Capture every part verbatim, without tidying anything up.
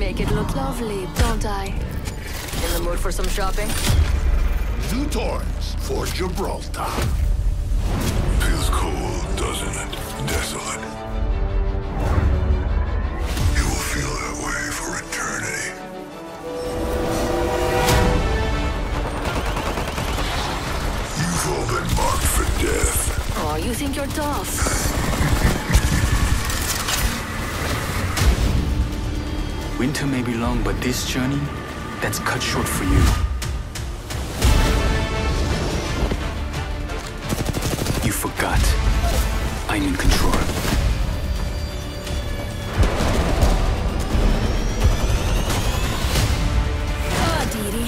make it look lovely, don't I? In the mood for some shopping? New toys for Gibraltar. Feels cold, doesn't it? Desolate. You will feel that way for eternity. You've all been marked for death. Oh, you think you're tough? Winter may be long, but this journey, that's cut short for you. You forgot. I'm in control. Ah, Didi.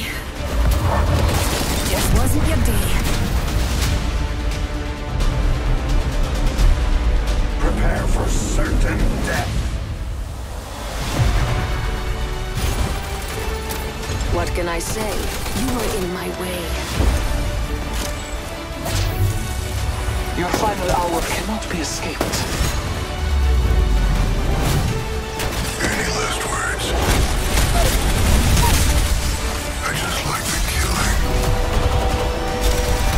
Just wasn't your day. Prepare for certain death. What can I say? You are in my way. Your final hour cannot be escaped. Any last words? I just like the killing.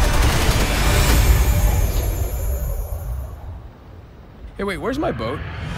Hey, wait, where's my boat?